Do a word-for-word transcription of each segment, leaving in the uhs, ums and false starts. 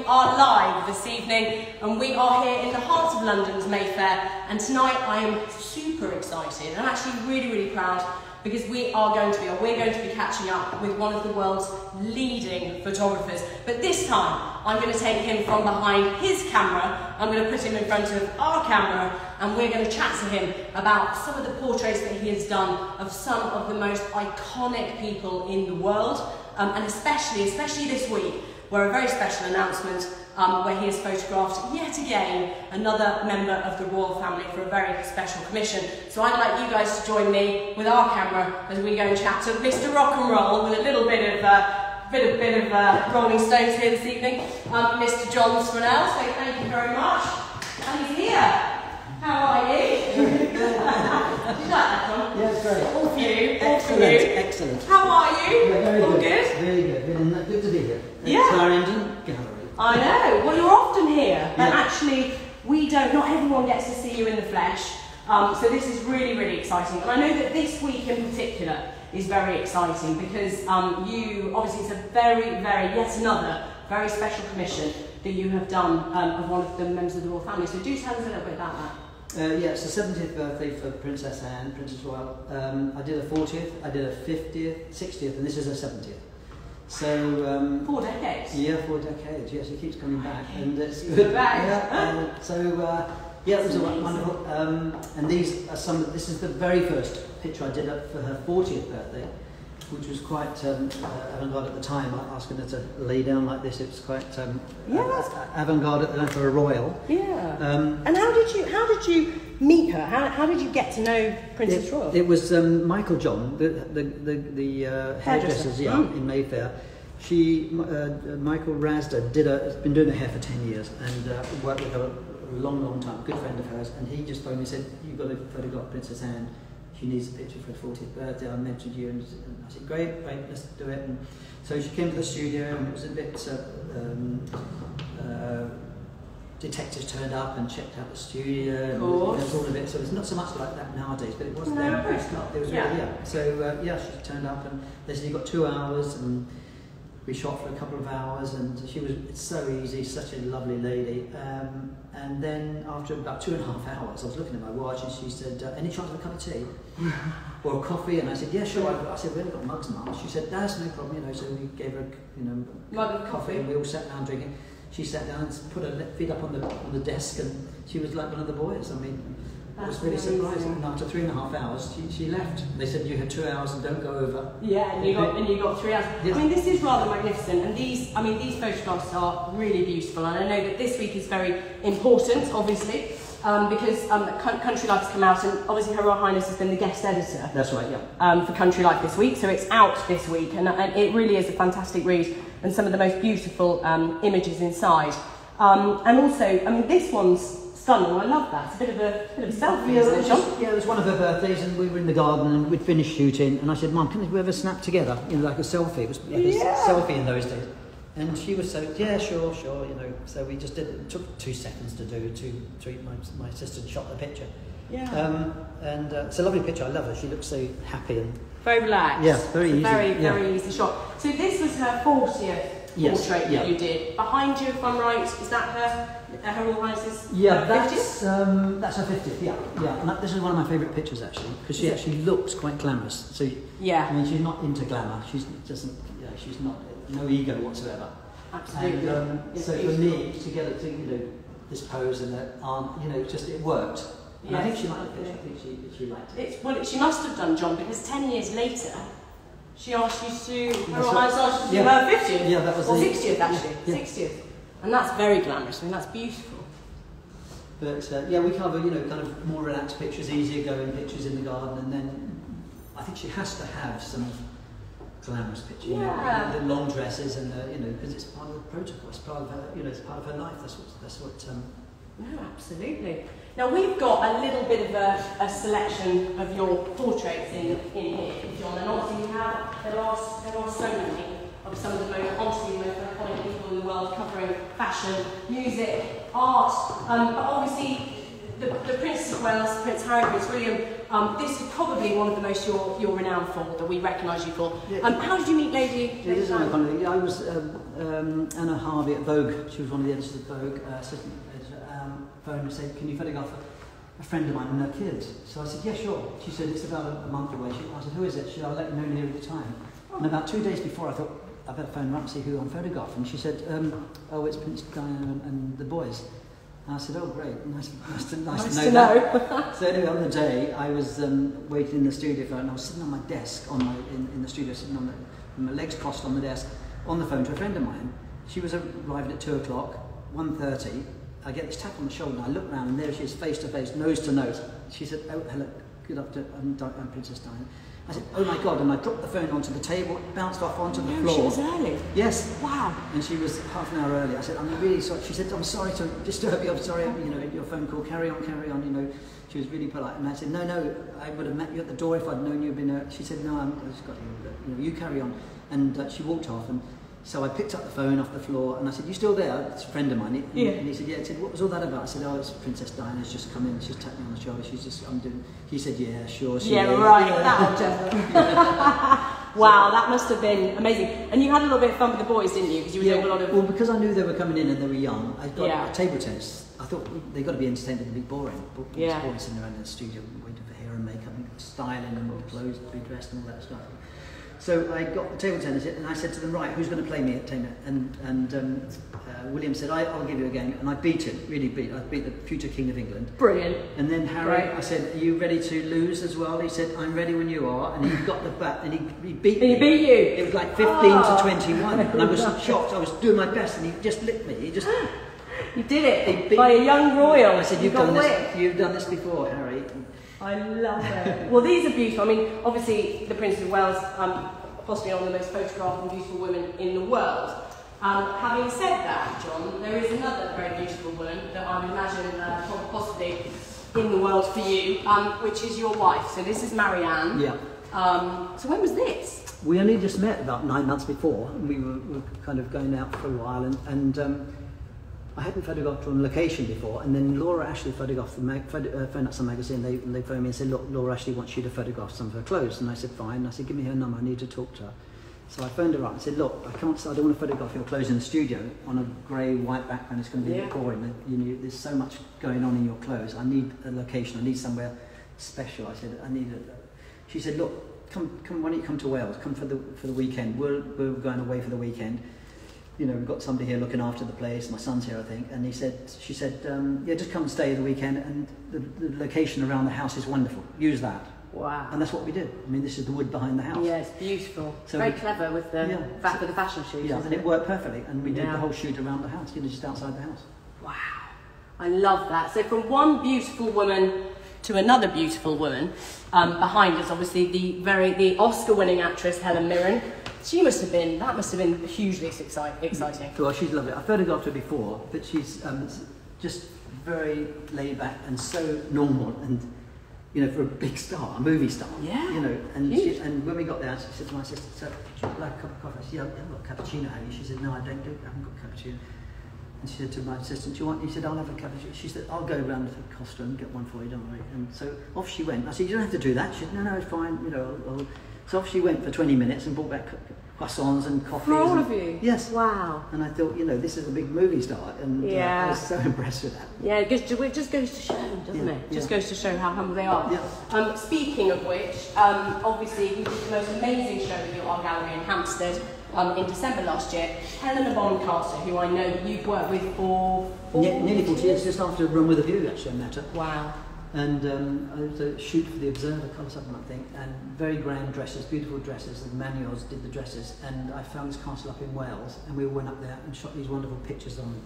are live this evening and we are here in the heart of London's Mayfair, and tonight I am super excited and actually really, really proud because we are going to be, or we're going to be catching up with one of the world's leading photographers. But this time, I'm going to take him from behind his camera, I'm going to put him in front of our camera, and we're going to chat to him about some of the portraits that he has done of some of the most iconic people in the world, um, and especially, especially this week, where a very special announcement um, where he has photographed yet again another member of the royal family for a very special commission. So I'd like you guys to join me with our camera as we go and chat to Mister Rock and Roll with a little bit of uh, bit of bit of uh, Rolling Stones here this evening, um, Mister John Swannell. So thank you very much. And he's here. How are you? Did you like that, John? Yeah, it's great. All for you. All for Excellent, you. excellent. How are you? Yeah, very all good. good? Very good. Good, good to be here. Yeah. Clarendon Gallery. I know. Well, you're often here, but Yeah. actually, we don't. Not everyone gets to see you in the flesh. Um, so this is really, really exciting. And I know that this week in particular is very exciting because um, you obviously it's a very, very yet another very special commission that you have done um, of one of the members of the royal family. So do tell us a little bit about that. Uh, yeah, it's the seventieth birthday for Princess Anne, Princess Royal. Um, I did a fortieth, I did a fiftieth, sixtieth, and this is a seventieth. So um, Four decades. Yeah, four decades. Yes, it keeps coming back, Okay. and it's Keeps good. coming back. Yeah. Uh, so uh, yeah, it was a wonderful. Um, and these are some. This is the very first picture I did up for her fortieth birthday, which was quite um, uh, avant-garde at the time. Asking her to lay down like this, it was quite um, Yeah. uh, avant-garde at the time for a royal. Yeah. Um, and how did you how did you meet her? How, how did you get to know Princess It, Royal? it was um, Michael John, the the the, the uh, hairdressers, yeah, Mm. in Mayfair. She, uh, Michael Rasda, did a, has been doing her hair for ten years and uh, worked with her a long, long time. Good friend of hers, and he just phoned me and said, "You've got to photograph Princess Anne. She needs a picture for her fortieth birthday. I mentioned you," and I said, "Great, great, let's do it." And so she came to the studio, and it was a bit. Uh, um, uh, detectives turned up and checked out the studio, and it was all a bit, so it's not so much like that nowadays, but it was No, then. of course not. It was Yeah. really, yeah. So uh, yeah, she turned up and they said, "You've got two hours," and we shot for a couple of hours, and she was, it's so easy, such a lovely lady. Um, and then after about two and a half hours, I was looking at my watch, and she said, uh, "Any chance of a cup of tea or a coffee?" And I said, "Yeah, sure." I, I said, "We haven't got mugs, Mum." She said, "That's no problem," you know. So we gave her, you know, Mug of coffee, coffee. and we all sat down drinking. She sat down and put her feet up on the on the desk, and she was like one of the boys. I mean, it was really surprising. And after three and a half hours, she, she left. They said, "You had two hours and don't go over." Yeah, and you got and you got three hours. Yes. I mean, this is rather magnificent, and these, I mean, these photographs are really beautiful. And I know that this week is very important, obviously, um, because um, Country Life has come out, and obviously Her Royal Highness has been the guest editor. That's right, yeah. Um, for Country Life this week, so it's out this week, and, and it really is a fantastic read, and some of the most beautiful um, images inside. Um, and also, I mean, this one's stunning. I love that. It's a bit of a bit of a selfie, Yeah, isn't it it, was John? just- yeah, it was one of her birthdays, and we were in the garden, and we'd finished shooting, and I said, "Mum, can we have a snap together? You know, like a selfie." It was like Yeah. a selfie in those days. And she was so, "Yeah, sure, sure," you know. So we just did it. It took two seconds to do. Two, three. My, my assistant shot the picture. Yeah. Um, and uh, it's a lovely picture. I love her. She looks so happy and Very relaxed. Yeah, very It's a easy, Very, yeah. very easy shot. So this was her fortieth Yes, portrait yeah. that you did. Behind you, if I'm right, is that her, uh, Her Royal Highness's yeah, fiftieth? that's um, that's her fiftieth. Yeah, yeah. And that, this is one of my favourite pictures actually, because she Is it? actually looks quite glamorous. So Yeah. I mean, she's not into glamour. She's doesn't. You know, she's not no ego whatsoever. Absolutely. And um, It's so for beautiful. me to get it to, you know, this pose and that arm, you know, just it worked. And I Yes, think she liked the lovely. picture. I think she she liked it. It's, well, she must have done, John, because ten years later, she asked you to, Her That's Royal right. Highness asked you to do Yeah. her fiftieth. Yeah, that was Or the- sixtieth, actually. yeah. sixtieth. And that's very glamorous. I mean, that's beautiful. But uh, yeah, we cover, you know, kind of more relaxed pictures, easier going pictures in the garden, and then I think she has to have some glamorous pictures, Yeah. you know, the long dresses and the, you know, because it's part of the protocol, it's part of her, you know, it's part of her life. That's what that's what. Um, No, absolutely. Now we've got a little bit of a, a selection of your portraits in, in here, John, and obviously you have, there are, there are so many of some of the most, honestly, the most iconic people in the world covering fashion, music, art, um, but obviously the, the Prince of Wales, Prince Harry, Prince William, um, this is probably one of the most you're, you're renowned for, that we recognise you for. Yeah. Um, how did you meet Lady? It is kind of, I was um, um, Anna Harvey at Vogue. She was one of the editors of Vogue, uh, assistant editor. Um, phoned and said, "Can you photograph a, a friend of mine and her kids?" So I said, "Yeah, sure." She said, "It's about a, a month away." She, I said, "Who is it?" She said, "I'll let you know nearer the time." Oh. And about two days before, I thought, I better phone her up and see who I'm photographing. She said, um, "Oh, it's Prince Diana and, and the boys." And I said, "Oh, great, nice, nice, to, nice, nice to know to that." Know. So anyway, on the day, I was um, waiting in the studio for her, and I was sitting on my desk, on my, in, in the studio, sitting on the, with my legs crossed on the desk, on the phone to a friend of mine. She was arriving at two o'clock, one thirty. I get this tap on the shoulder, and I look round, and there she is, face to face, nose to nose. She said, "Oh, hello, good afternoon, I'm, Di I'm Princess Diana." I said, "Oh my God," and I dropped the phone onto the table, it bounced off onto the No, floor. she was early? Yes. Wow. And she was half an hour early. I said, "I'm really sorry." She said, "I'm sorry to disturb you, I'm sorry, you know, your phone call, carry on, carry on," you know. She was really polite. And I said, "No, no, I would have met you at the door if I'd known you'd been there." She said, "No, I'm, I've just got you, you know, you carry on." And uh, she walked off, and so I picked up the phone off the floor, and I said, "You still there?" It's a friend of mine. And, yeah. and he said, "Yeah." He said, "What was all that about?" I said, "Oh, it's Princess Diana's just come in, she's tapped me on the shoulder, she's just, I'm doing..." He said, "Yeah, sure, she Yeah, is." right, that'll just... Wow, that must have been amazing. And you had a little bit of fun with the boys, didn't you? Because you were Yeah, doing a lot of... well, because I knew they were coming in and they were young, I got Yeah. a table tennis. I thought they've got to be entertained and be boring. But Yeah. boys sitting around in the studio waiting for hair and makeup and styling and clothes to be dressed and all that stuff. So I got the table tennis and I said to them, "Right, who's going to play me at tennis?" And, and um, uh, William said, I, "I'll give you a game." And I beat him, really beat. I beat the future King of England. Brilliant. And then Harry, Right. I said, "Are you ready to lose as well?" He said, "I'm ready when you are." And he got the bat and he, he beat And me. he beat you? It was like fifteen Oh. to twenty-one. And I was shocked. I was doing my best and he just licked me. He just... You did it He beat by a young royal. I said, You "You've got done licked." this. You've done this before, Harry." I love it. Well, these are beautiful. I mean, obviously, the Princess of Wales, um, possibly one of the most photographed and beautiful women in the world. Um, having said that, John, there is another very beautiful woman that I would imagine uh, possibly in the world for you, um, which is your wife. So this is Marianne. Yeah. Um, so when was this? We only just met about nine months before, and we were, were kind of going out for a while, and, and um, I hadn't photographed her on location before, and then Laura Ashley photographed the mag photo uh, phoned up some magazine, they, and they phoned me and said, "Look, Laura Ashley wants you to photograph some of her clothes." And I said, "Fine." And I said, "Give me her number, I need to talk to her." So I phoned her up and said, "Look, I can't, I don't want to photograph your clothes in the studio on a grey, white background, it's going to be Yeah. a bit boring. You know, there's so much going on in your clothes, I need a location, I need somewhere special." I said, "I need a..." She said, "Look, come, come, why don't you come to Wales, come for the, for the weekend, we're, we're going away for the weekend. You know, we've got somebody here looking after the place, my son's here, I think." And he said, she said, um, "Yeah, just come and stay the weekend, and the, the location around the house is wonderful, use that." Wow. And that's what we did. I mean, this is the wood behind the house. Yeah, it's beautiful. So very we- clever with the, Yeah. fa with the fashion shoot, Yeah, isn't and it? it worked perfectly, and we did Yeah. the whole shoot around the house, you know, just outside the house. Wow, I love that. So from one beautiful woman to another beautiful woman, um, behind us, obviously the very the Oscar-winning actress Helen Mirren. She must have been that must have been hugely exci exciting. Well, she's lovely. I photographed her before, but she's um, just very laid back and so normal, and you know, for a big star, a movie star. Yeah. You know, and Huge. she, and when we got there, she said to my sister, "So, would you like a cup of coffee?" I said, "Yeah, I've got a cappuccino, have you?" She said, "No, I don't do. I haven't got cappuccino." And she said to my assistant, "Do you want?" He said, "I'll have a cappuccino." She said, "I'll go round to Costa and get one for you, don't worry." And so off she went. I said, "You don't have to do that." She said, "No, no, it's fine. You know." I'll, I'll... So off she went for twenty minutes and brought back croissants and coffees. For all and, of you? Yes. Wow. And I thought, you know, this is a big movie star, and Yeah. uh, I was so impressed with that. Yeah, it just, it just goes to show, doesn't Yeah, it? It just yeah. goes to show how humble they are. Yeah. Um, speaking of which, um, obviously you did the most amazing show with your art gallery in Hampstead um, in December last year. Helena Bonham Carter, who I know you've worked with for... Ne nearly forty years, just after Run with a View, actually, I met her. Wow. And um, I was a shoot for the Observer, colour something, I think, and very grand dresses, beautiful dresses, and Manuels did the dresses, and I found this castle up in Wales, and we went up there and shot these wonderful pictures on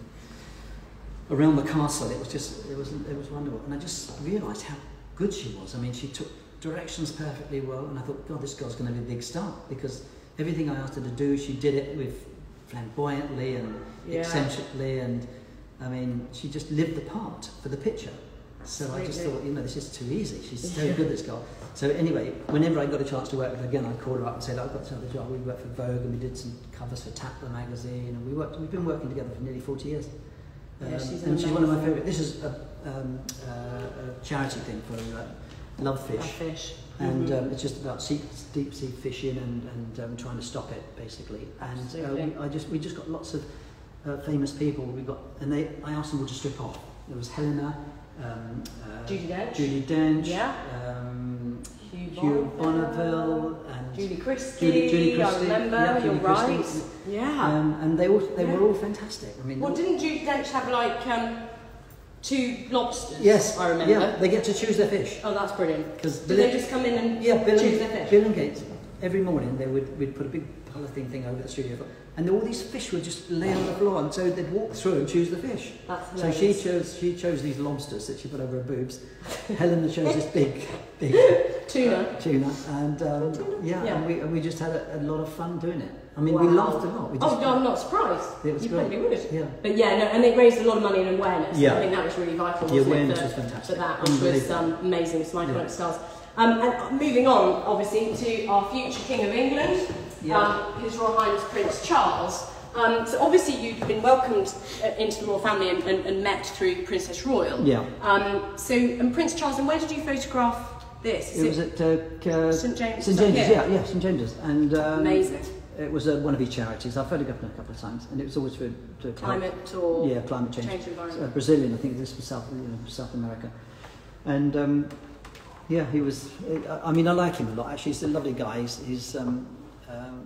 around the castle. It was just, it was, it was wonderful, and I just realised how good she was. I mean, she took directions perfectly well, and I thought, God, this girl's going to be a big star, because everything I asked her to do, she did it with flamboyantly and Yeah. eccentrically, and I mean, she just lived the part for the picture. So I just thought, you know, this is too easy. She's so good, this girl. So anyway, whenever I got a chance to work with her again, I'd call her up and say, "I've got another job." We worked for Vogue, and we did some covers for Tatler magazine, and we worked. We've been working together for nearly forty years. Um, Yeah, she's and she's one of my amazing. favourite. This is a, um, uh, a charity thing for uh, love fish. Love fish. And mm-hmm. um, it's just about sea, deep sea fishing and, and um, trying to stop it, basically. And uh, we, I just, we just got lots of uh, famous people. We got, and they, I asked them all to strip off. There was Helena, um, uh, Judy Dench, Judy Dench, yeah. um, Hugh, Hugh Bonneville, and Julie Christie. Julie, Julie Christie. I remember. Yeah, You're Julie right. Christie. Yeah. Um, and they all, they yeah. were all fantastic. I mean, well, all, didn't Judy Dench have like um, two lobsters? Yes, I remember. Yeah, they get to choose their fish. Oh, that's brilliant. Because do they just come in and yeah, Bill choose and, their fish? Bill and Gates, every morning they would we'd put a big polythene thing over the studio, and all these fish would just lay on the floor, and so they'd walk through and choose the fish. That's so she chose she chose these lobsters that she put over her boobs. Helena chose this big big tuna. Uh, tuna, and um, tuna? yeah, yeah, and we and we just had a, a lot of fun doing it. I mean, wow. we laughed a lot. We just, oh, no, I'm not surprised. It was you great. probably would. Yeah. But yeah, no, and it raised a lot of money and awareness. Yeah. I think that was really vital. The wasn't awareness it, for, was fantastic. For that, which was um, amazing. It's my yeah. kind of stars. Um, and moving on, obviously, to our future King of England, yeah. um, His Royal Highness Prince Charles. Um, so obviously you've been welcomed uh, into the royal family and, and, and met through Princess Royal. Yeah. Um, so, and Prince Charles, and where did you photograph this? Is it was at uh, uh, St James. St James's, yeah, yeah, St James's, and um, amazing. It was uh, one of his charities. I photographed him a couple of times, and it was always for to climate help. or yeah, climate change. change environment. Uh, Brazilian, I think this was South, you know, South America, and um, yeah, he was. Uh, I mean, I like him a lot. Actually, he's a lovely guy. He's, he's um, um,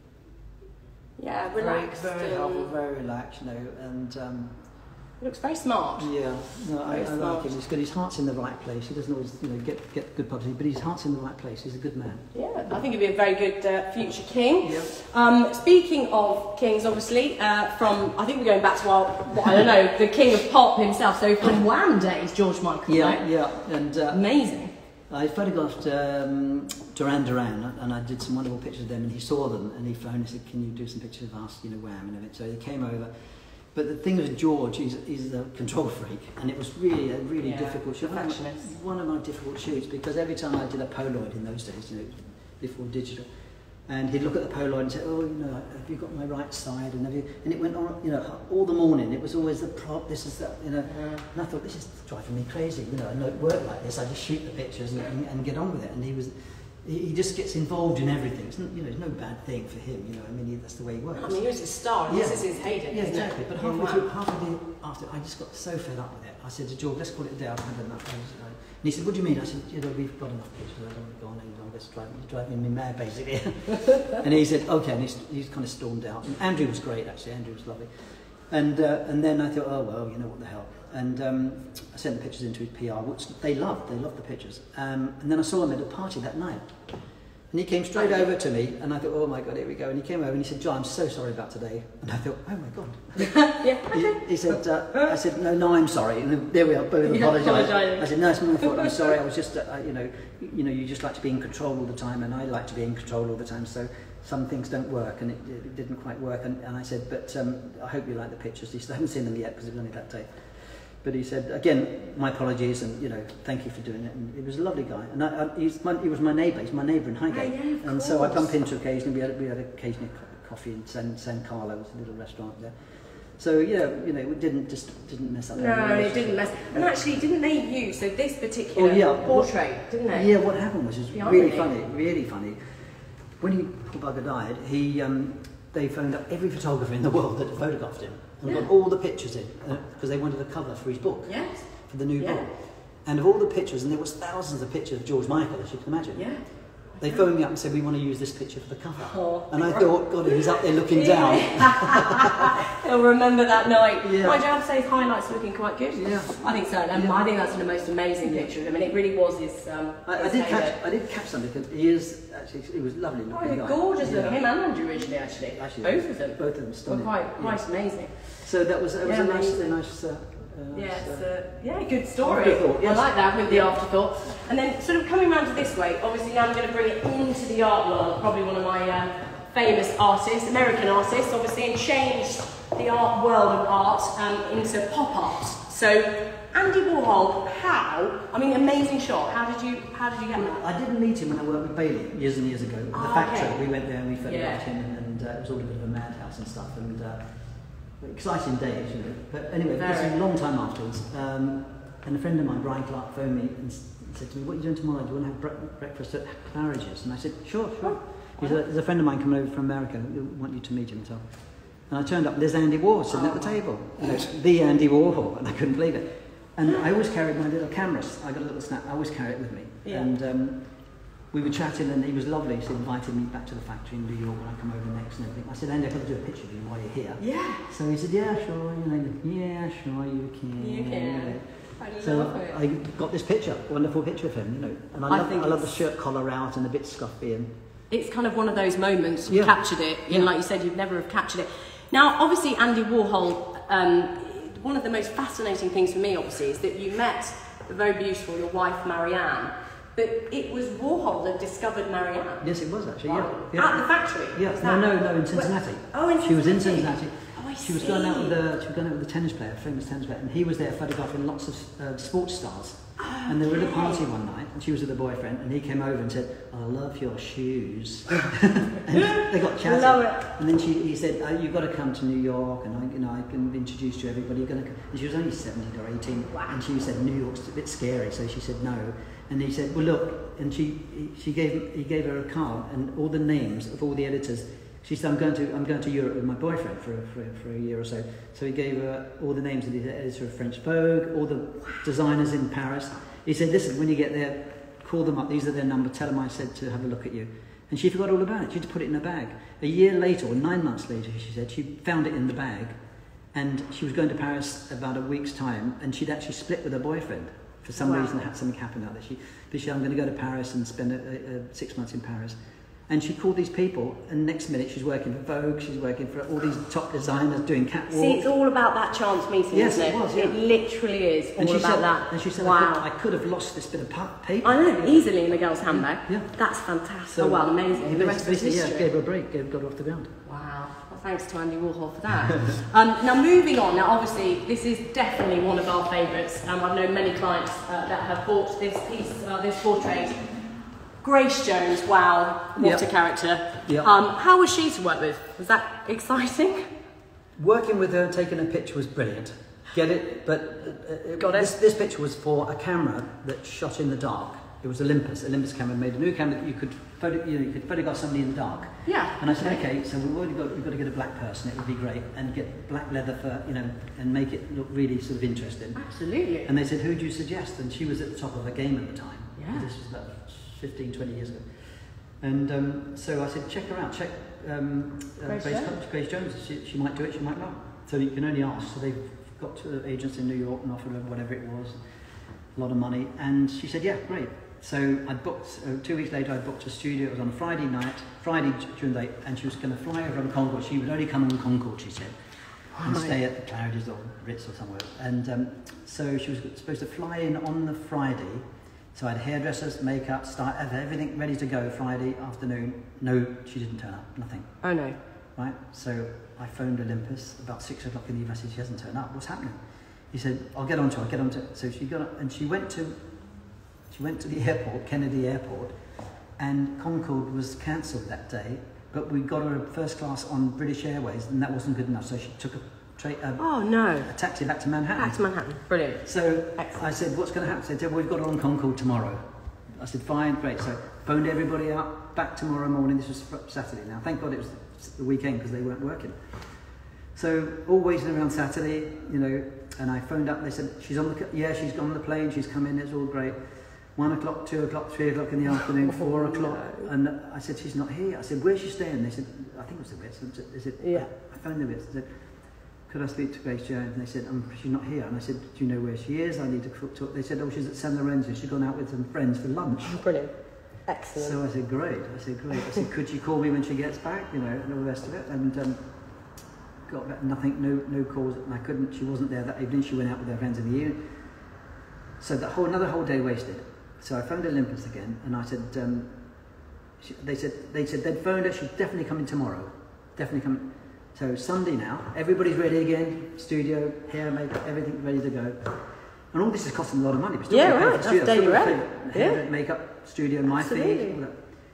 yeah, relaxed, very, very and helpful, very relaxed, you know, and. Um, looks very smart. Yeah, no, I, I smart. like him. He's good. His heart's in the right place. He doesn't always, you know, get get good publicity, but his heart's in the right place. He's a good man. Yeah, I think he'd be a very good uh, future king. Yeah. Um, speaking of kings, obviously, uh, from I think we're going back to our, what, I don't know, the king of pop himself. So from Wham days, George Michael. Yeah, right? yeah, and uh, amazing. I photographed um, Duran Duran, and I did some wonderful pictures of them. And he saw them, and he phoned and said, "Can you do some pictures of us, you know, Wham?" and everything. So he came over. But the thing with George, he's, he's a control freak, and it was really a really yeah, difficult shoot. Perfectionist. One of my difficult shoots, because every time I did a Polaroid in those days, you know, before digital, and he'd look at the Polaroid and say, "Oh, you know, have you got my right side?" And have you? And it went on, you know, all the morning. It was always the prop. This is that, you know. Yeah. And I thought, this is driving me crazy. You know, I know it worked like this. I just shoot the pictures and, and, and get on with it. And he was. He just gets involved in everything. It's not, you know, it's no bad thing for him. You know, I mean, he, that's the way he works. I mean, he was a star. And yeah. This is his heyday. Yeah, isn't exactly. It? But halfway through, halfway after, I just got so fed up with it. I said to George, "Let's call it a day. I've had enough." I was, uh, and he said, "What do you mean?" I said, "You know, we've got enough pictures. I don't want to go on any longer. It's driving, it's driving me mad, basically." And he said, "Okay." And he's, he's kind of stormed out. And Andrew was great, actually. Andrew was lovely. And uh, and then I thought, oh well, you know, what the hell. And um, I sent the pictures into his P R, which they loved. They loved the pictures. Um, and then I saw him at a party that night. And he came straight over to me, and I thought, oh my God, here we go. And he came over and he said, "John, I'm so sorry about today." And I thought, oh my God. yeah, okay. He, he said, uh, I said, no, no, I'm sorry. And there we are, both Yeah, apologised. apologising. I said, no, it's my fault. I'm sorry. I was just, uh, you know, you know, you just like to be in control all the time, and I like to be in control all the time. So some things don't work, and it, it didn't quite work. And, and I said, but um, I hope you like the pictures. He said, I haven't seen them yet because it was only that day. But he said, again, my apologies, and you know, thank you for doing it. And he was a lovely guy, and I, I, he's my, he was my neighbour. He's my neighbour in Highgate, Oh, yeah, of and so I course. bump into occasionally. We had we had occasionally coffee in San San Carlo, was a little restaurant there. So yeah, you know, it didn't just didn't mess up. No, it didn't mess. And actually, didn't they use so this particular Oh, yeah. portrait? Didn't they? Yeah, what happened was, it was The really irony. funny, really funny. When he, poor bugger, died, he um, they phoned up every photographer in the world that had photographed him and Yeah. got all the pictures in because uh, they wanted a cover for his book. Yes. For the new Yeah. book. And of all the pictures, and there was thousands of pictures of George Michael, as you can imagine. Yeah. They phoned me up and said, "We want to use this picture for the cover." Oh, and I thought, God, he's up there looking down. He'll remember that night. Yeah. Mind you, I have to say his highlights are looking quite good. Yeah. I think so. And Yeah. I think that's the most amazing picture of him. And it really was his. Um, I, I his did heyday. catch, I did catch something because he is actually, he was lovely Oh, looking they're guy. gorgeous. Yeah. Look, him and Andrew originally, actually. Actually, Both of them. Both of them Were stunning. quite, quite Yeah. amazing. So that was, it was Yeah, a nice, a amazing. nice. Uh, uh, Yeah, nice, it's uh, a, yeah, good story. Afterthought, yes. I like that with the afterthought. And then sort of coming around to this way, obviously now I'm going to bring it into the art world, probably one of my um, famous artists, American artists, obviously, and changed the art world of art um, into pop art. So Andy Warhol, how? I mean, amazing shot. How did you, how did you get that? I didn't meet him when I worked with Bailey years and years ago. The Ah, factory, okay. we went there and we photographed Yeah. him, and, and uh, it was all a bit of a madhouse and stuff. And uh, exciting days, you know. But anyway, this was Very. a long time afterwards. Um, and a friend of mine, Brian Clark, phoned me and s- and said to me, what are you doing tomorrow? Do you want to have bre- breakfast at Claridge's? And I said, sure, sure. He said, there's a friend of mine coming over from America. I want you to meet him. So, and I turned up, there's Andy Warhol sitting at the table. You know, the Andy Warhol, and I couldn't believe it. And I always carried my little cameras. I got a little snap. I always carry it with me. Yeah. And um, we were chatting, and he was lovely. He invited me back to the factory in New York when I come over next and everything. I said, Andy, I've got to do a picture of you while you're here. Yeah. So he said, yeah, sure. You know, yeah, sure, you can. You can. I So love it. I got this picture, wonderful picture of him, you know. And I, I love, think I love the it's- shirt collar out and a bit scuffy. And It's kind of one of those moments, you Yeah. captured it, and Yeah. like you said, you'd never have captured it. Now, obviously, Andy Warhol, um, one of the most fascinating things for me, obviously, is that you met the very beautiful, your wife, Marianne, but it was Warhol that discovered Marianne. yes, it was actually, yeah. Wow. yeah. At the factory? Yeah, Was no, that- no, no, in Cincinnati. Oh, in She was in Cincinnati. Cincinnati. Oh, I She was going out with see. the, she was going out with a tennis player, a famous tennis player, and he was there photographing lots of uh, sports stars. Oh, And they were at a okay. party one night, and she was with a boyfriend, and he came over and said, I love your shoes. And they got chatting. Love it. And then she, he said, oh, you've got to come to New York, and I, you know, I can introduce you to everybody. You're going to come. And she was only seventeen or eighteen, Wow. and she said, New York's a bit scary, so she said no. And he said, well, look, and she, she gave, he gave her a card and all the names of all the editors. She said, I'm going to, I'm going to Europe with my boyfriend for, for, for a year or so. So he gave her all the names of the editor of French Vogue, all the designers in Paris. He said, listen, when you get there, call them up. These are their numbers. Tell them I said to have a look at you. And she forgot all about it. She had to put it in her bag. A year later, or nine months later, she said, she found it in the bag. And she was going to Paris about a week's time, and she'd actually split with her boyfriend. For some Wow. reason, had something happened out there. She, but she said, I'm going to go to Paris and spend a, a, a six months in Paris. And she called these people, and next minute she's working for Vogue, she's working for all these top designers doing catwalks. See, it's all about that chance meeting, Yes, isn't it? it was, yeah. It literally is all and she about said, that. And she said, wow. I, could, I could have lost this bit of pa- paper. I know, easily in a girl's handbag. Yeah. That's fantastic. So oh, well, amazing. He The rest is basically, yeah, history. gave her a break, gave, got her off the ground. Wow. Well, thanks to Andy Warhol for that. um, now, moving on. Now, obviously, this is definitely one of our favourites. Um, I've known many clients uh, that have bought this piece, uh, this portrait. Grace Jones, wow, what Yep. a character. Yep. Um, how was she to work with? Was that exciting? Working with her, taking a picture was brilliant. Get it? But uh, Got it. This, this picture was for a camera that shot in the dark. It was Olympus. Olympus camera made a new camera that you could photo, you know, you could photograph somebody in the dark. Yeah. And I said, okay, so we've already got, we've got to get a black person. It would be great, and get black leather for, you know, and make it look really sort of interesting. Absolutely. And they said, who do you suggest? And she was at the top of her game at the time. Yeah. This was about fifteen, twenty years ago. And um, so I said, check her out, check um, uh, Grace Grace, Jones. Grace Jones. She, she might do it, she might not. So you can only ask. So they've got to agents in New York and offered her whatever it was, a lot of money. And she said, yeah, great. So I booked, uh, two weeks later I booked a studio. It was on a Friday night, Friday during the day, and she was going to fly over on Concorde. She would only come on Concorde, she said, and Right. stay at the Claridge's or Ritz or somewhere. And um, so she was supposed to fly in on the Friday. So I had hairdressers, makeup, start, everything ready to go Friday afternoon. No, she didn't turn up, nothing. Oh no. Right, so I phoned Olympus about six o'clock in the evening. I said, she hasn't turned up, what's happening? He said, I'll get on to her, I'll get on to her. So she got up, and she went to, she went to the airport, Kennedy Airport, and Concorde was cancelled that day, but we got her a first class on British Airways, and that wasn't good enough, so she took a, tra- a, Oh no. a taxi back to Manhattan. Back to Manhattan. Brilliant. So Excellent. I said, what's going to happen? She said, well, we've got her on Concorde tomorrow. I said, fine, great. So phoned everybody up, back tomorrow morning. This was fr- Saturday now. Thank God it was the weekend because they weren't working. So all waiting around Saturday, you know, and I phoned up and they said, she's on the, c- yeah, she's on the plane, she's come in, it's all great. One o'clock, two o'clock, three o'clock in the afternoon, four o'clock. And I said, she's not here. I said, where's she staying? They said, I think it was the Ritz. They said, Yeah. I phoned the Ritz. I said, could I speak to Grace Jones? And they said, um, she's not here. And I said, do you know where she is? I need to talk to her. They said, oh, she's at San Lorenzo. She's gone out with some friends for lunch. Brilliant. Excellent. So I said, great. I said, great. I said, could she call me when she gets back? You know, and all the rest of it. And um, got back, nothing, no, no calls. And I couldn't, she wasn't there that evening. She went out with her friends in the evening. So that whole, another whole day wasted. So I phoned Olympus again, and I said, um, she, they said, they said they'd phoned her. She's definitely coming tomorrow. Definitely coming. So Sunday now, everybody's ready again. Studio, hair, makeup, everything ready to go. And all this is costing a lot of money. We're still Yeah, gonna pay right, for that's studio, daily still gonna rent. pay Hair, Yeah. makeup, studio, my Absolutely. fees, all that.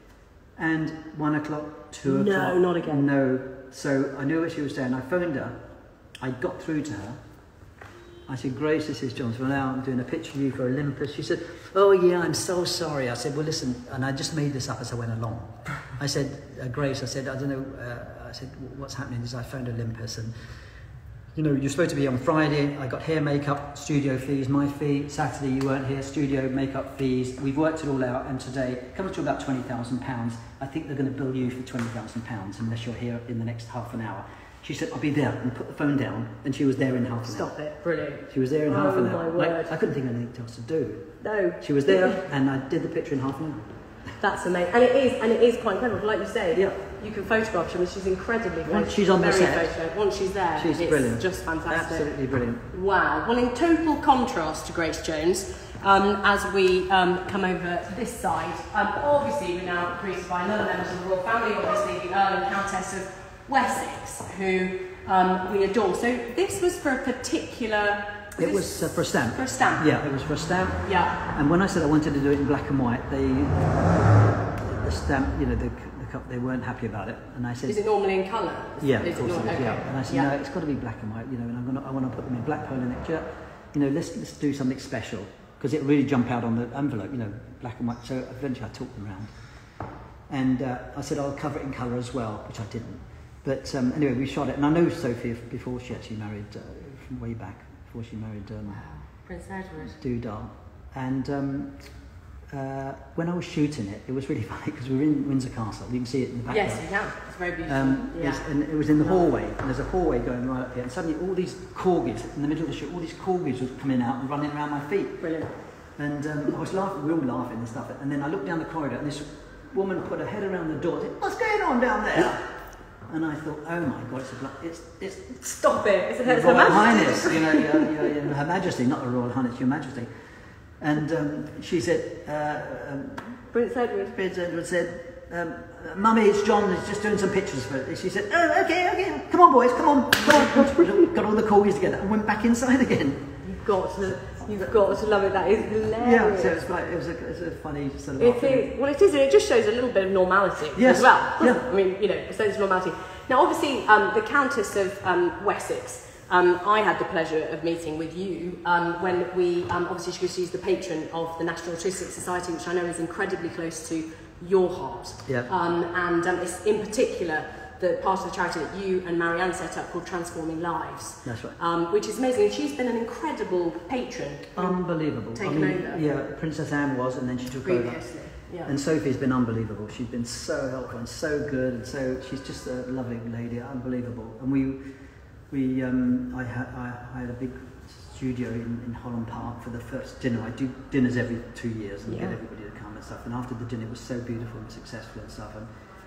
And one o'clock, two No, o'clock. not again. No. So I knew where she was staying. I phoned her. I got through to her. I said, Grace, this is John Swannell. I'm doing a picture of you for Olympus. She said, oh yeah, I'm so sorry. I said, well, listen, and I just made this up as I went along. I said, uh, Grace, I said, I don't know, uh, I said, what's happening is I phoned Olympus and, you know, you're supposed to be on Friday. I got hair, makeup, studio fees, my fee. Saturday you weren't here, studio, makeup fees. We've worked it all out, and today it comes to about twenty thousand pounds. I think they're going to bill you for twenty thousand pounds unless you're here in the next half an hour. She said, I'll be there, and put the phone down, and she was there in half an Stop hour. Stop it, brilliant. She was there in oh half an hour. My word. I, I couldn't think of anything else to do. No. She was there, and I did the picture in half an hour. That's amazing, and it is, and it is quite incredible. Like you say, yeah. you can photograph her, and she's incredibly Once photographed. she's on the very set, photogenic. Once she's there, she's it's brilliant. just fantastic. Absolutely brilliant. Wow. Well, in total contrast to Grace Jones, um, as we um, come over this side, um, obviously we're now greeted by another member of the royal family, obviously the Earl and Countess of Wessex, who um, we adore. So this was for a particular. Was it was uh, for a stamp. For a stamp. Yeah, it was for a stamp. Yeah. And when I said I wanted to do it in black and white, they the stamp, you know, the, the they weren't happy about it, and I said, is it normally in colour? Yeah, is of course it it is. okay. Yeah, and I said, yeah. no, it's got to be black and white, you know, and I'm gonna, I want to put them in black polo neck shirt. You know, let's let's do something special because it really jump out on the envelope, you know, black and white. So eventually I talked them around, and uh, I said I'll cover it in colour as well, which I didn't. But um, anyway, we shot it, and I know Sophie before she actually married, uh, from way back before she married um, wow. Prince Edward. Doodah, and. Um, Uh, when I was shooting it, it was really funny because we were in Windsor Castle. You can see it in the background. Yes, you can. It's very beautiful. Um, yeah. And it was in the hallway, and there's a hallway going right up here, and suddenly all these corgis, in the middle of the shoot, all these corgis were coming out and running around my feet. Brilliant. And um, I was laughing, we were all laughing and stuff, and then I looked down the corridor, and this woman put her head around the door and said, what's going on down there? And I thought, oh my God, it's, a, it's, it's Stop it, it's, her, her, Royal her Highness, you know, your, your, your, Her Majesty, not the Royal Highness, Your Majesty. And um, she said, uh, um, Prince Edward. Prince Edward said, um, Mummy, it's John, he's just doing some pictures for it. She said, oh, okay, okay, come on boys, come on, come on. Got all the corgis together and went back inside again. You've got to, you've got to love it, that is hilarious. Yeah, so it's like, it was a, it was a funny sort of... It is, well it is, and it just shows a little bit of normality yes. as well. Yeah. I mean, you know, a sense of normality. Now obviously, um, the Countess of um, Wessex, Um, I had the pleasure of meeting with you um, when we, um, obviously she's the patron of the National Autistic Society, which I know is incredibly close to your heart. Yeah. Um, and um, it's in particular the part of the charity that you and Marianne set up called Transforming Lives. That's right. Um, which is amazing. And she's been an incredible patron. Unbelievable. Taken I mean, over. Yeah, Princess Anne was, and then she took Previously. over. Yeah. And Sophie's been unbelievable. She's been so helpful and so good, and so she's just a lovely lady, unbelievable. And we... We, um, I, ha I, I had a big studio in, in Holland Park for the first dinner. I do dinners every two years and yeah. get everybody to come and stuff. And after the dinner, it was so beautiful and successful and stuff. And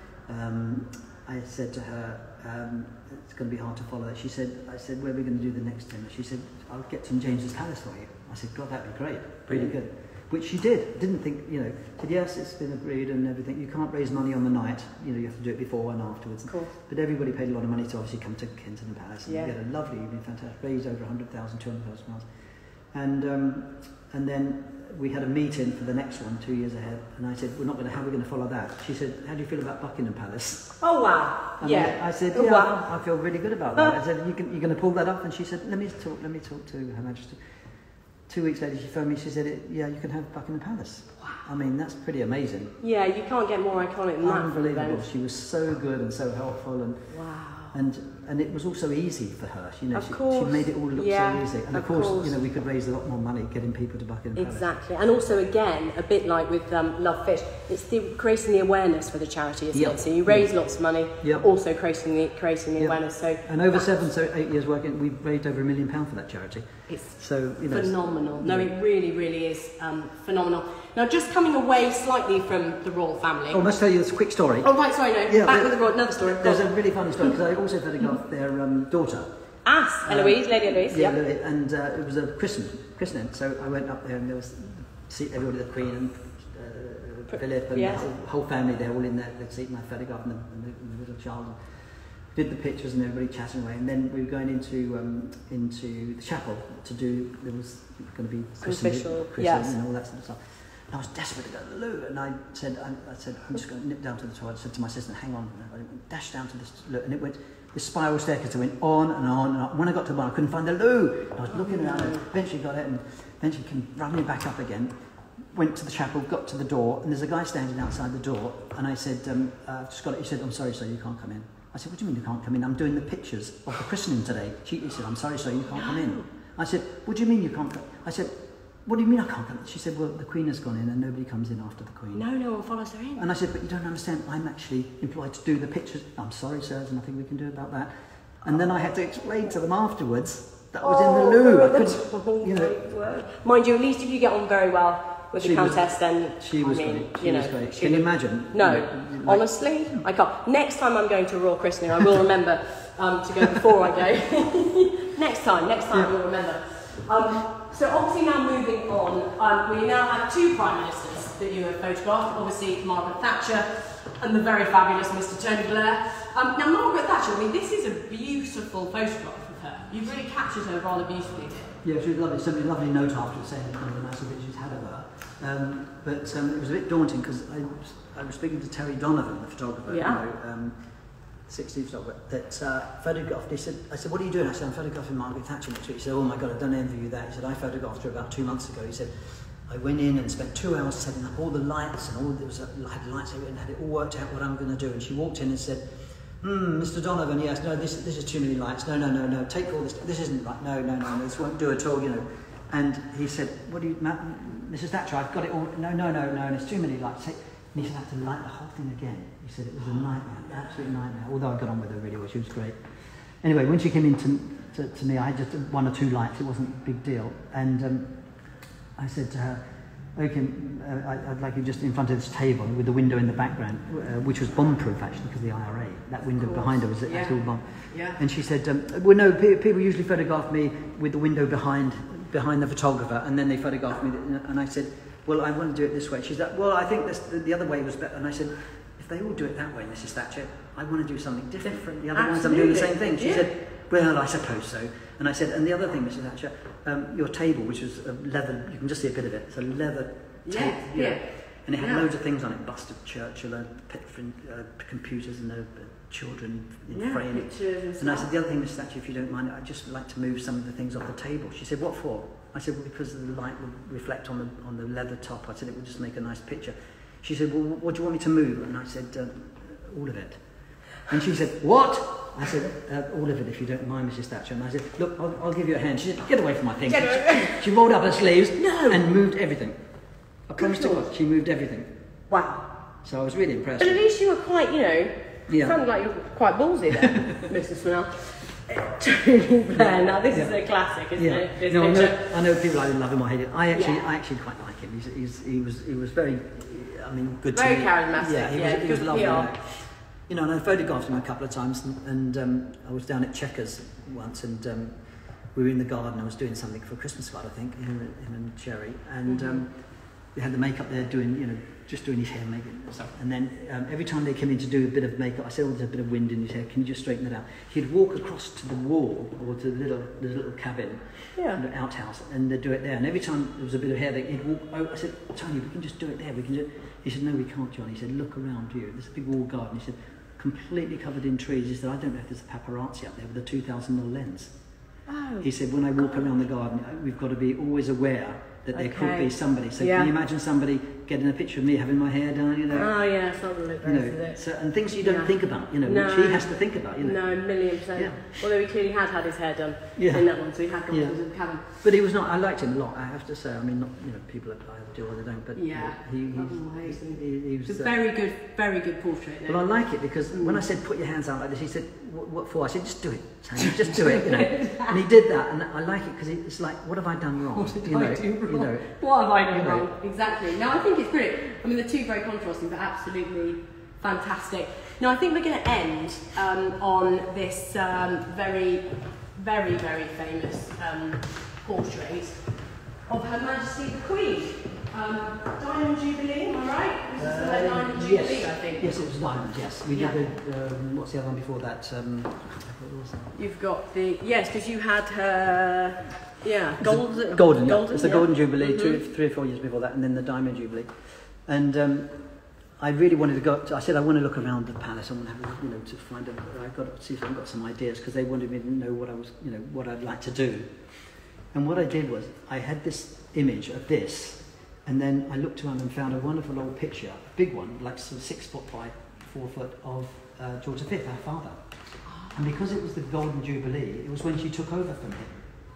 um, I said to her, um, it's going to be hard to follow that. She said, I said, where are we going to do the next dinner? She said, I'll get some James's Palace for you. I said, God, that'd be great. Pretty good. Which she did. Didn't think, you know, said, yes, it's been agreed and everything. You can't raise money on the night. You know, you have to do it before and afterwards. Of course. But everybody paid a lot of money to obviously come to Kensington Palace and yeah. get a lovely evening, fantastic, raised over one hundred thousand, two hundred thousand pounds. And, um, and then we had a meeting for the next one, two years ahead. And I said, we're not going to, how are we going to follow that? She said, how do you feel about Buckingham Palace? Oh, wow. And yeah. I, I said, oh, yeah, wow. I, I feel really good about that. I said, you can, you're going to pull that up? And she said, let me talk, let me talk to Her Majesty. Two weeks later, she phoned me. She said, yeah, you can have Buckingham Palace. Wow. I mean, that's pretty amazing. Yeah, you can't get more iconic than that. Unbelievable. She was so good and so helpful, and wow. and and it was also easy for her. You know, of she, course. she made it all look yeah, so easy. And of, of course, course, you know, we could raise a lot more money getting people to Buckingham Palace. Exactly, and also again, a bit like with um, Love Fish, it's the creating the awareness for the charity, isn't yep. it? So you raise yep. lots of money, yep. also creating the creating the yep. awareness. So and over seven, so eight years working, we've raised over a million pound for that charity. It's so you know, phenomenal. No, yeah. it really, really is um, phenomenal. Now, just coming away slightly from the royal family. Oh, I must tell you this quick story. Oh, right, sorry, no. Yeah, Back with the royal, another story. There's a really funny story because I also photographed their um, daughter. Ah, Eloise, um, Lady Eloise, yeah. yeah. Lily, and uh, it was a christening, christening. So I went up there and there was seat everybody, the Queen and uh, Philip and yes. the whole, whole family there, all in there. They'd seat my photograph and the, and the, and the little child. Did the pictures and everybody chatting away, and then we were going into um, into the chapel to do. There was going to be christening, official, christening yes. and all that sort of stuff. And I was desperate to go to the loo, and I said, I, I said, I'm just going to nip down to the toilet. I said to my assistant, hang on, and I dashed down to the loo, and it went this spiral staircase that went on and on and on. When I got to the bottom, I couldn't find the loo. I was looking around and eventually got it, and eventually came running back up again. Went to the chapel, got to the door, and there's a guy standing outside the door, and I said, um, uh, just got it. He said, I'm sorry, sir, you can't come in. I said, what do you mean you can't come in? I'm doing the pictures of the christening today. She, he said, I'm sorry, sir, you can't come in. I said, what do you mean you can't come? I said, what do you mean I can't come in? She said, well, the Queen has gone in and nobody comes in after the Queen. No, no one follows her in. And I said, but you don't understand, I'm actually employed to do the pictures. I'm sorry, sir, there's nothing we can do about that. And then I had to explain to them afterwards that I was oh, in the loo. I couldn't, you know. Mind you, at least if you get on very well with the she Countess, was, then she was I mean, great. She you know, was great. Can you imagine? No, you know, like, honestly, I can't. Next time I'm going to a royal christening, I will remember um, to go before I go. next time, next time yeah. we'll remember. Um, so obviously now moving on, um, we now have two prime ministers that you have photographed. Obviously Margaret Thatcher and the very fabulous Mister Tony Blair. Um, now Margaret Thatcher, I mean, this is a beautiful photograph of her. You've really captured her rather beautifully here. Yeah, she was lovely. Somebody lovely note after saying kind of the nice bit she's had of her. Um, but um, it was a bit daunting because I, I was speaking to Terry Donovan, the photographer, yeah. you know, um, sixties photographer, that uh, photographed. He said, I said, what are you doing? I said, I'm photographing Margaret Thatcher next week. He said, oh my God, I don't envy you that. He said, I photographed her about two months ago. He said, I went in and spent two hours setting up all the lights and all there was a, had lights and had it all worked out what I'm going to do. And she walked in and said, Hmm, Mister Donovan, yes, no, this this is too many lights. No, no, no, no, take all this. This isn't right. No, no, no, this won't do at all, you know. And he said, what do you, Missus Thatcher, I've got it all. No, no, no, no, there's too many lights. And he said, I have to light the whole thing again. He said it was a nightmare, an absolute nightmare. Although I got on with her really well, she was great. Anyway, when she came in to, to, to me, I had just one or two lights. It wasn't a big deal. And um, I said to her, okay, uh, I, I'd like you just in front of this table with the window in the background, uh, which was bomb-proof actually because of the I R A. That window behind her was yeah. actually bomb. Yeah. And she said, um, well, no, pe people usually photograph me with the window behind behind the photographer, and then they photograph me. And I said, well, I want to do it this way. She's like, well, I think this, the, the other way was better. And I said, if they all do it that way, Missus Thatcher, I want to do something different from the other ones. I'm doing the same thing. She yeah. said, well, I suppose so. And I said, and the other thing, Missus Thatcher, um, your table, which was a leather, you can just see a bit of it, it's a leather yeah, tape, yeah. know, and it had yeah. loads of things on it, bust of Churchill, uh, uh, computers and uh, children in yeah, frame. And, and I said, the other thing, Missus Thatcher, if you don't mind, I'd just like to move some of the things off the table. She said, what for? I said, well, because the light would reflect on the, on the leather top. I said, it would just make a nice picture. She said, well, what do you want me to move? And I said, uh, all of it. And she said, what? I said, uh, all of it, if you don't mind, Missus Thatcher. And I said, look, I'll, I'll give you a hand. She said, get away from my things. She, she rolled up her sleeves no. and moved everything. I promised her, she moved everything. Wow. So I was really impressed. But at least you were quite, you know, yeah. sounded like you were quite ballsy there, Missus Swannell. Tony Blair. Now this yeah. is a classic, isn't yeah. it? This no, I picture. know, I know people either love him or hate him. I actually, Yeah. I actually quite like him. He's, he's, he was, he was very, I mean, good very to me. Very charismatic. Yeah, he yeah, was, he was good lovely. P R. You know. You know, and I photographed him a couple of times, and, and um, I was down at Chequers once, and um, we were in the garden. I was doing something for a Christmas card, I think, him and, him and Cherry, and mm-hmm. um, they had the makeup there doing, you know, just doing his hair, making stuff. And then um, every time they came in to do a bit of makeup, I said, oh, there's a bit of wind in his hair, can you just straighten that out? He'd walk across to the wall, or to the little, the little cabin, yeah. the outhouse, and they'd do it there. And every time there was a bit of hair, they, he'd walk, oh, I said, Tony, we can just do it there, we can do it. He said, no, we can't, John. He said, look around you, there's a big wall garden. He said, completely covered in trees. He said, I don't know if there's a paparazzi up there with a two thousand mil lens. Oh, he said, when I walk around the garden, we've got to be always aware that there okay. could be somebody. So yeah. can you imagine somebody getting a picture of me having my hair done, you know? Oh yeah, it's not really you know, is it? So, and things you don't yeah. think about, you know, no. which he has to think about, you know. No, a million percent. Yeah. Although he clearly had had his hair done yeah. in that one, so he had gone yeah. to the cabin. But he was not, I liked him a lot, I have to say. I mean, not, you know, people either do or they don't, but yeah. he, he, oh, he, he, he was... It's a uh, very good, very good portrait there. Well, I like it because mm. when I said put your hands out like this, he said, what, what for? I said, just do it, Tony, just do it, you know. And he did that, and I like it because it's like, what have I done wrong? What did you I know, do wrong? You know, what have I done you know. wrong? Exactly. Now, I think it's brilliant. I mean, the two very contrasting, but absolutely fantastic. Now, I think we're going to end um, on this um, very, very, very famous um, portrait of Her Majesty the Queen. Um, Diamond Jubilee, am I right? This is the Uh, Diamond yes. Jubilee, I think. Yes, it was Diamond, yes. We Yeah. did the, um, what's the other one before that? Um, what was that? You've got the, yes, because you had her, yeah, gold, Golden, golden, yeah. golden, It's the yeah. Golden Jubilee, mm-hmm. two, three or four years before that, and then the Diamond Jubilee. And um, I really wanted to go. To, I said I want to look around the palace. I want to have, a, you know, to find. A, I've got to see if I've got some ideas because they wanted me to know what I was, you know, what I'd like to do. And what I did was I had this image of this, and then I looked around and found a wonderful old picture, a big one, like sort of six foot by four foot, of uh, George the Fifth, our father. And because it was the Golden Jubilee, it was when she took over from him.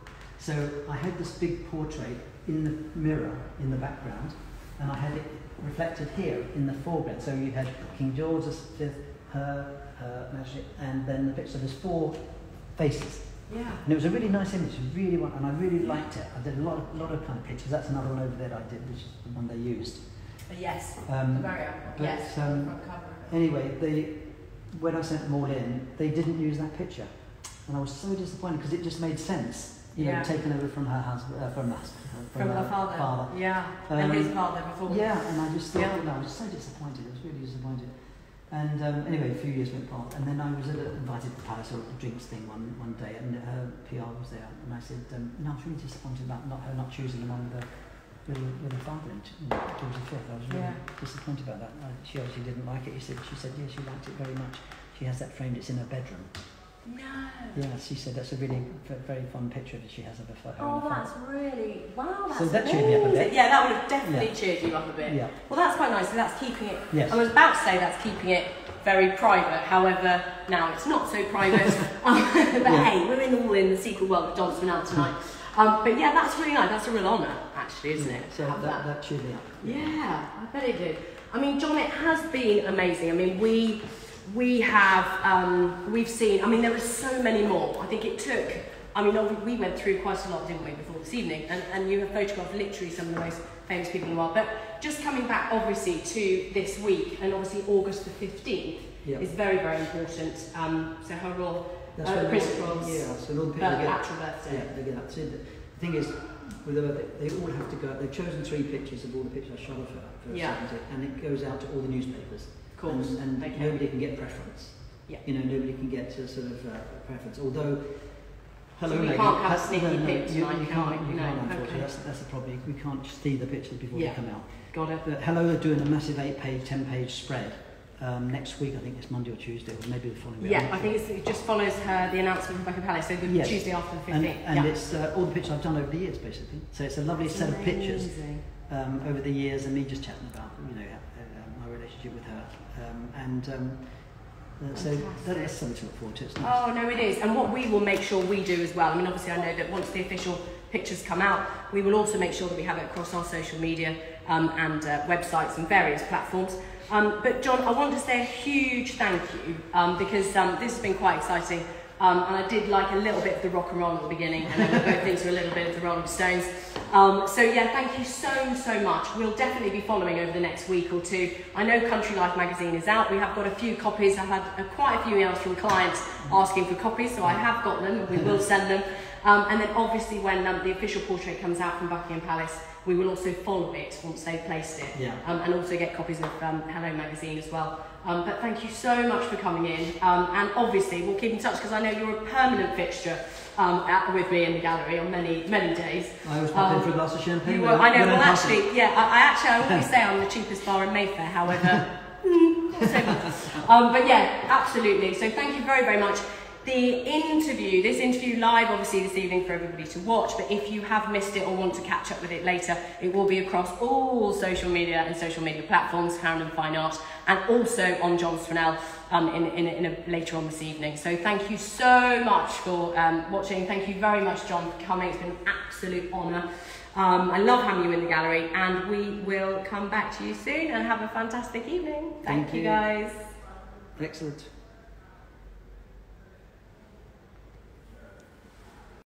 So I had this big portrait in the mirror in the background, and I had it reflected here in the foreground. So you had King George the Fifth, her, her Majesty, and then the picture. There's four faces. Yeah. And it was a really nice image, really, and I really liked it. I did a lot of, lot of kind of pictures. That's another one over there that I did, which is the one they used. Uh, yes. Um, Very but, yes. Um, anyway, they, when I sent them all in, they didn't use that picture, and I was so disappointed because it just made sense. You yeah. know, taken over from her husband, uh, from us, from, from her father. father. Yeah. Um, and his father before. Yeah, and I just thought, yeah. you know, I was so disappointed. I was really disappointed. And um, anyway, a few years went past, and then I was at a, invited to the palace or a drinks thing one, one day, and her P R was there, and I said, um, no, I was really disappointed about not her not choosing him on the little, little father in George the Fifth. I was really yeah. disappointed about that. I, she obviously didn't like it. She said, she said, yeah, she liked it very much. She has that framed. It's in her bedroom. No. Yeah, she said that's a really very fun picture that she has of her. Oh, that's really wow. That's so that amazing. cheered me up a bit. Yeah, that would have definitely yeah. cheered you up a bit. Yeah. Well, that's quite nice. So that's keeping it. Yes. I was about to say that's keeping it very private. However, now it's not so private. um, but yeah. hey, we're in all in the secret world of John Swannell tonight. Um, but yeah, that's really nice. That's a real honour, actually, isn't yeah. it? So that, that. that cheered me up. Yeah, I bet it did. I mean, John, it has been amazing. I mean, we. We have, um, we've seen, I mean, there are so many more. I think it took, I mean, we went through quite a lot, didn't we, before this evening, and, and you have photographed literally some of the most famous people in the world. But just coming back, obviously, to this week, and obviously August the fifteenth yep. is very, very important. Um, so her Royal, That's uh, the Princess Royal's yeah, so all the people birth, get, actual birthday. Yeah, they get that. So the thing is, with her, they, they all have to go, they've chosen three pictures of all the pictures I shot of her for yeah. seventy, and it goes out to all the newspapers. Of course. And, and okay. nobody can get preference. Yeah. You know, nobody can get to sort of uh, preference. Although, hello, so we Megan, can't have has, sneaky no, no, pics you, tonight, you can can't, we? you No, can't, unfortunately. okay. That's, that's the problem. We can't see the pictures before yeah. they come out. Got it. But hello are doing a massive eight-page, ten-page spread um, next week. I think it's Monday or Tuesday, or maybe the following week. Yeah, I think it's, it just follows her the announcement from Buckingham Palace, so the yes. Tuesday after the fifteenth. And, and yeah. it's uh, all the pictures I've done over the years, basically. So it's a lovely That's set amazing. of pictures um, over the years, and me just chatting about, you know, uh, my relationship with her, um, and. Um, Uh, so that is something to look forward to. It's nice. Oh no, it is, and what we will make sure we do as well. I mean, obviously, I know that once the official pictures come out, we will also make sure that we have it across our social media um, and uh, websites and various platforms. Um, but John, I want to say a huge thank you um, because um, this has been quite exciting, um, and I did like a little bit of the rock and roll at the beginning, and then we both into a little bit of the Rolling Stones. Um, so yeah, thank you so, so much. We'll definitely be following over the next week or two. I know Country Life magazine is out. We have got a few copies. I've had uh, quite a few emails from clients asking for copies, so I have got them, and we will send them. Um, and then obviously when um, the official portrait comes out from Buckingham Palace, we will also follow it once they've placed it. Yeah. Um, and also get copies of um, Hello magazine as well. Um, but thank you so much for coming in. Um, and obviously we'll keep in touch because I know you're a permanent fixture um, at, with me in the gallery on many, many days. I always pop um, in for a glass of champagne. You will, I know, well actually, yeah, I, I actually, I always say I'm the cheapest bar in Mayfair, however, not so much. Um, but yeah, absolutely. So thank you very, very much. The interview, this interview live obviously this evening for everybody to watch, but if you have missed it or want to catch up with it later, it will be across all social media and social media platforms, Clarendon Fine Art, and also on John Swannell um, in, in, in a, later on this evening. So thank you so much for um, watching. Thank you very much, John, for coming. It's been an absolute honour. Um, I love having you in the gallery, and we will come back to you soon and have a fantastic evening. Thank, Thank you, you guys. Excellent.